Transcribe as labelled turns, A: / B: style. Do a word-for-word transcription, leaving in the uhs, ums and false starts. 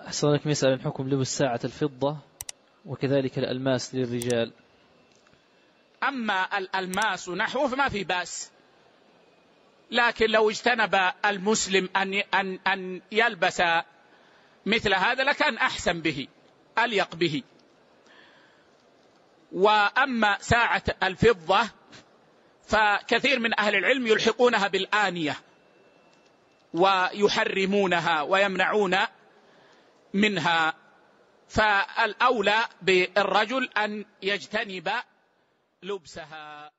A: أحسن لك يسأل عن حكم لبس ساعة الفضة وكذلك الألماس للرجال.
B: أما الألماس نحوه فما في بأس، لكن لو اجتنب المسلم أن أن أن يلبس مثل هذا لكان أحسن به، أليق به. وأما ساعة الفضة فكثير من أهل العلم يلحقونها بالآنية ويحرمونها ويمنعون منها، فالأولى بالرجل أن يجتنب لبسها.